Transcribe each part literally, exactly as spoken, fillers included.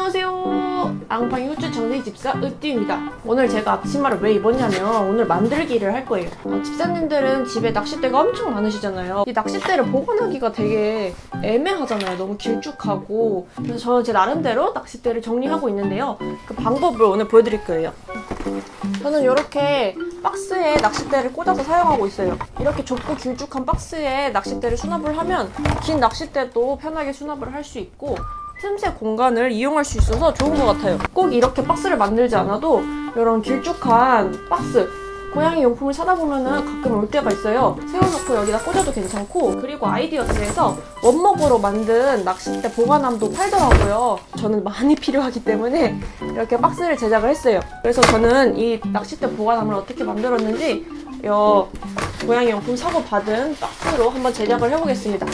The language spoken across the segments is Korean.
안녕하세요. 앙팡이 우쭈 정세희 집사 으띠입니다. 오늘 제가 앞치마를 왜 입었냐면 오늘 만들기를 할 거예요. 어, 집사님들은 집에 낚싯대가 엄청 많으시잖아요. 이 낚싯대를 보관하기가 되게 애매하잖아요. 너무 길쭉하고. 그래서 저는 제 나름대로 낚싯대를 정리하고 있는데요. 그 방법을 오늘 보여드릴 거예요. 저는 이렇게 박스에 낚싯대를 꽂아서 사용하고 있어요. 이렇게 좁고 길쭉한 박스에 낚싯대를 수납을 하면 긴 낚싯대도 편하게 수납을 할 수 있고 틈새 공간을 이용할 수 있어서 좋은 것 같아요. 꼭 이렇게 박스를 만들지 않아도 이런 길쭉한 박스, 고양이 용품을 사다 보면은 가끔 올 때가 있어요. 세워놓고 여기다 꽂아도 괜찮고, 그리고 아이디어스에서 원목으로 만든 낚싯대 보관함도 팔더라고요. 저는 많이 필요하기 때문에 이렇게 박스를 제작을 했어요. 그래서 저는 이 낚싯대 보관함을 어떻게 만들었는지 요 고양이 용품 사고 받은 박스로 한번 제작을 해보겠습니다.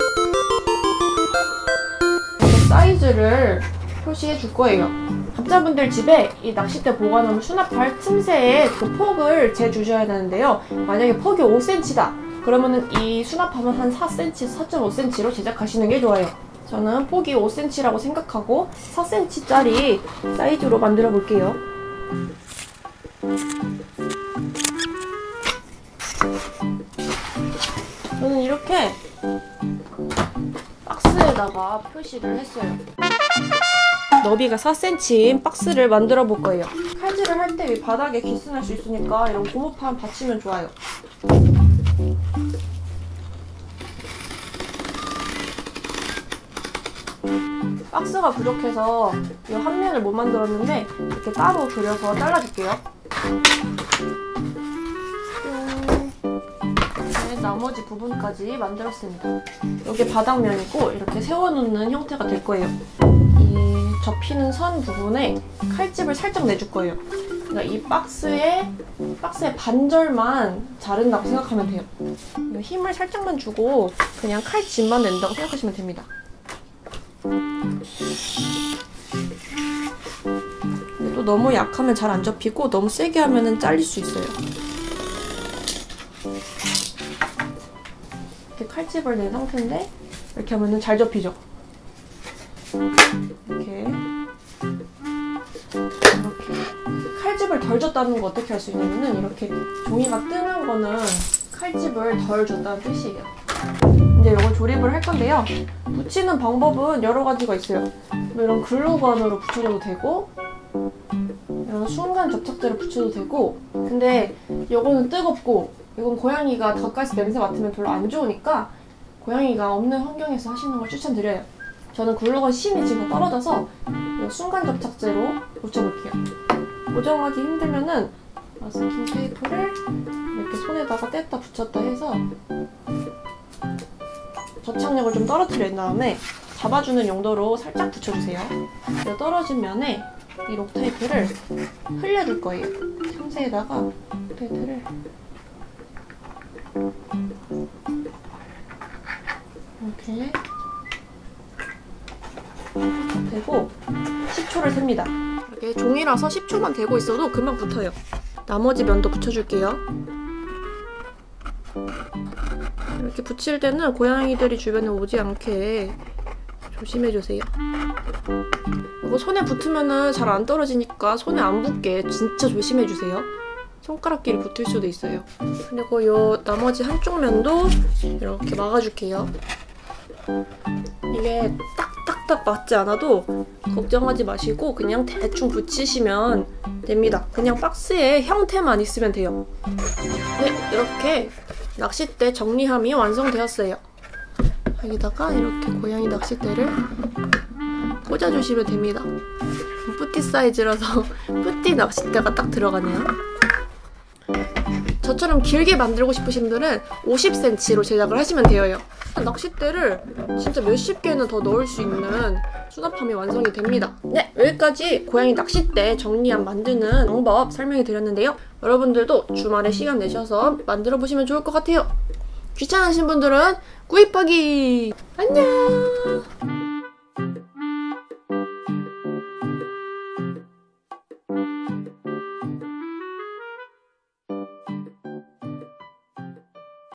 사이즈를 표시해 줄 거예요. 각자분들 집에 이 낚싯대 보관함을 수납할 틈새에 그 폭을 재주셔야 되는데요. 만약에 폭이 오 센티미터다 그러면은 이 수납함은 한 사 센티미터, 사 점 오 센티미터로 제작하시는 게 좋아요. 저는 폭이 오 센티미터라고 생각하고 사 센티미터짜리 사이즈로 만들어 볼게요. 저는 이렇게 박스에다가 표시를 했어요. 너비가 사 센티미터인 박스를 만들어 볼 거예요. 칼질을 할 때 바닥에 기스날 수 있으니까 이런 고무판 받치면 좋아요. 박스가 부족해서 이 한 면을 못 만들었는데 이렇게 따로 그려서 잘라줄게요. 나머지 부분까지 만들었습니다. 여기 바닥면이고 이렇게 세워놓는 형태가 될 거예요. 이 접히는 선 부분에 칼집을 살짝 내줄 거예요. 그러니까 이 박스에 박스의 반절만 자른다고 생각하면 돼요. 힘을 살짝만 주고 그냥 칼집만 낸다고 생각하시면 됩니다. 근데 또 너무 약하면 잘 안 접히고 너무 세게 하면 잘릴 수 있어요. 칼집을 낸 상태인데 이렇게 하면은 잘 접히죠? 이렇게 이렇게 칼집을 덜 줬다는 거 어떻게 할 수 있냐면은 이렇게 종이가 뜨는 거는 칼집을 덜 줬다는 뜻이에요. 이제 이걸 조립을 할 건데요. 붙이는 방법은 여러 가지가 있어요. 뭐 이런 글루건으로 붙여줘도 되고 이런 순간 접착제를 붙여도 되고, 근데 이거는 뜨겁고 이건 고양이가 가까이서 냄새 맡으면 별로 안 좋으니까 고양이가 없는 환경에서 하시는 걸 추천드려요. 저는 글루건 심이 지금 떨어져서 순간 접착제로 붙여볼게요. 고정하기 힘들면은 마스킹 테이프를 이렇게 손에다가 뗐다 붙였다 해서 접착력을 좀 떨어뜨린 다음에 잡아주는 용도로 살짝 붙여주세요. 이 떨어진 면에 이 록테이프를 흘려줄 거예요. 틈새에다가 록테이프를 이렇게 대고 십 초를 셉니다. 이렇게 종이라서 십 초만 대고 있어도 금방 붙어요. 나머지 면도 붙여줄게요. 이렇게 붙일 때는 고양이들이 주변에 오지 않게 조심해주세요. 이거 손에 붙으면은 잘 안 떨어지니까 손에 안 붙게 진짜 조심해주세요. 손가락끼리 붙을 수도 있어요. 그리고 요 나머지 한쪽 면도 이렇게 막아줄게요. 이게 딱딱딱 맞지 않아도 걱정하지 마시고 그냥 대충 붙이시면 됩니다. 그냥 박스에 형태만 있으면 돼요. 네, 이렇게 낚싯대 정리함이 완성되었어요. 여기다가 이렇게 고양이 낚싯대를 꽂아주시면 됩니다. 뿌띠 사이즈라서 뿌띠 낚싯대가 딱 들어가네요. 저처럼 길게 만들고 싶으신 분들은 오십 센티미터로 제작을 하시면 돼요. 낚싯대를 진짜 몇십 개는 더 넣을 수 있는 수납함이 완성이 됩니다. 네, 여기까지 고양이 낚싯대 정리함 만드는 방법 설명해 드렸는데요. 여러분들도 주말에 시간 내셔서 만들어 보시면 좋을 것 같아요. 귀찮으신 분들은 구입하기! 안녕!